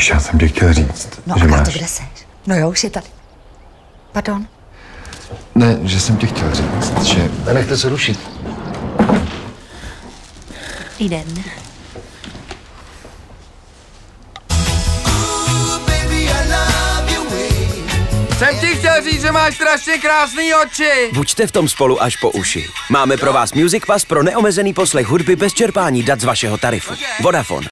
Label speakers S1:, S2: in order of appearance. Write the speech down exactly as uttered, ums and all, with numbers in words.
S1: Víš, já jsem tě chtěl říct,
S2: no
S1: že
S2: a
S1: máš...
S2: to kde seš? No jo, už je tady. Pardon?
S1: Ne, že jsem tě chtěl říct, že...
S3: Nenechte se rušit.
S2: Dobrý den.
S4: Jsem ti chtěl říct, že máš strašně krásný oči.
S5: Buďte v tom spolu až po uši. Máme pro vás Music Pass pro neomezený poslech hudby bez čerpání dat z vašeho tarifu. Vodafone.